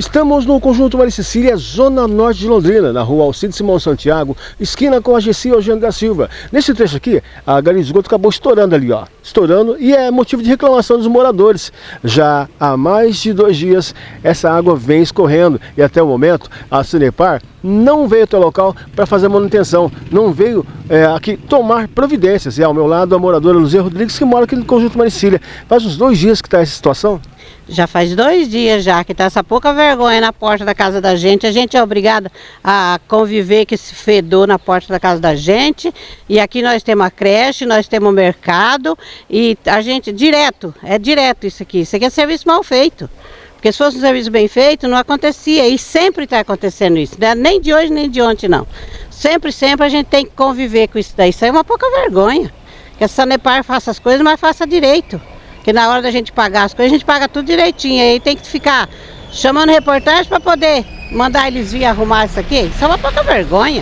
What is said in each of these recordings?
Estamos no Conjunto Maria Cecília, zona norte de Londrina, na rua Alcides Simão Santiago, esquina com a Gessi Eugênio da Silva. Nesse trecho aqui, a galinha de esgoto acabou estourando ali, ó. Estourando, e é motivo de reclamação dos moradores. Já há mais de 2 dias, essa água vem escorrendo e até o momento a Sanepar não veio até o local para fazer manutenção, não veio aqui tomar providências. E ao meu lado a moradora Luzia Rodrigues, que mora aqui no Conjunto Maria Cecília. Faz uns 2 dias que está essa situação? Já faz 2 dias já que está essa pouca vergonha na porta da casa da gente. A gente é obrigada a conviver com esse fedor na porta da casa da gente. E aqui nós temos a creche, nós temos o mercado. E a gente, é direto isso aqui. Isso aqui é serviço mal feito. Porque se fosse um serviço bem feito, não acontecia. E sempre está acontecendo isso, né? Nem de hoje, nem de ontem, não. Sempre a gente tem que conviver com isso daí. Isso aí é uma pouca vergonha. Que a Sanepar faça as coisas, mas faça direito. Porque na hora da gente pagar as coisas, a gente paga tudo direitinho. Aí tem que ficar chamando reportagem para poder mandar eles vir arrumar isso aqui. Isso é uma pouca vergonha.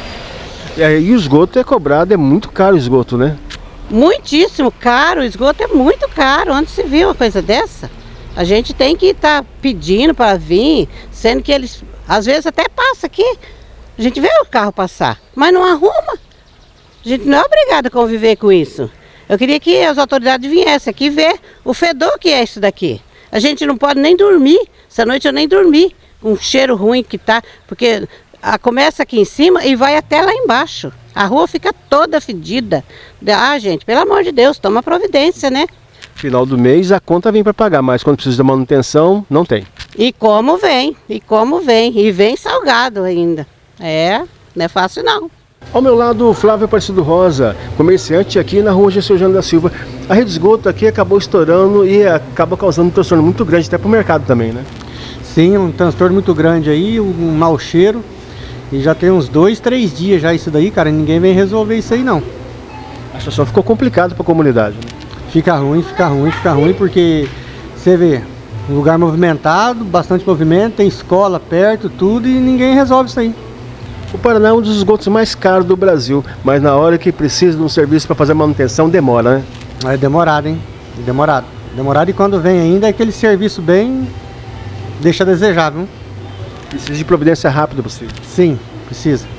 E o esgoto é cobrado, é muito caro o esgoto, né? Muitíssimo caro, o esgoto é muito caro. Onde se viu uma coisa dessa? A gente tem que estar pedindo para vir, sendo que eles, às vezes até passa aqui. A gente vê o carro passar, mas não arruma. A gente não é obrigado a conviver com isso. Eu queria que as autoridades viessem aqui ver o fedor que é isso daqui. A gente não pode nem dormir. Essa noite eu nem dormi. Um cheiro ruim que tá, porque começa aqui em cima e vai até lá embaixo. A rua fica toda fedida. Ah, gente, pelo amor de Deus, toma providência, né? Final do mês a conta vem para pagar, mas quando precisa de manutenção, não tem. E como vem, e vem salgado ainda. Não é fácil não. Ao meu lado, Flávio Aparecido Rosa, comerciante aqui na rua Gessi Eugênio da Silva. A rede de esgoto aqui acabou estourando e acaba causando um transtorno muito grande até para o mercado também, né? Sim, um transtorno muito grande aí, um mau cheiro. E já tem uns 2, 3 dias já isso daí, cara, ninguém vem resolver isso aí não. A situação ficou complicada para a comunidade, né? Fica ruim, porque você vê, um lugar movimentado, bastante movimento, tem escola perto, tudo, e ninguém resolve isso aí. O Paraná é um dos esgotos mais caros do Brasil, mas na hora que precisa de um serviço para fazer manutenção, demora, né? É demorado, hein? Demorado. Demorado, e quando vem ainda é aquele serviço bem... deixa a desejar, viu? Precisa de providência rápida, possível. Sim, precisa.